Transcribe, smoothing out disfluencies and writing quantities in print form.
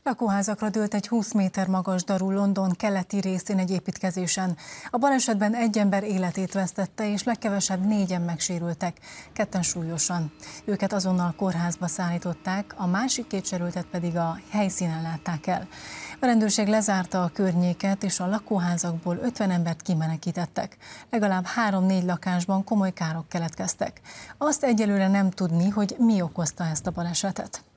Lakóházakra dőlt egy 20 méter magas daru London keleti részén egy építkezésen. A balesetben egy ember életét vesztette, és legkevesebb 4-en megsérültek, 2-en súlyosan. Őket azonnal kórházba szállították, a másik 2 sérültet pedig a helyszínen látták el. A rendőrség lezárta a környéket, és a lakóházakból 50 embert kimenekítettek. Legalább 3-4 lakásban komoly károk keletkeztek. Azt egyelőre nem tudni, hogy mi okozta ezt a balesetet.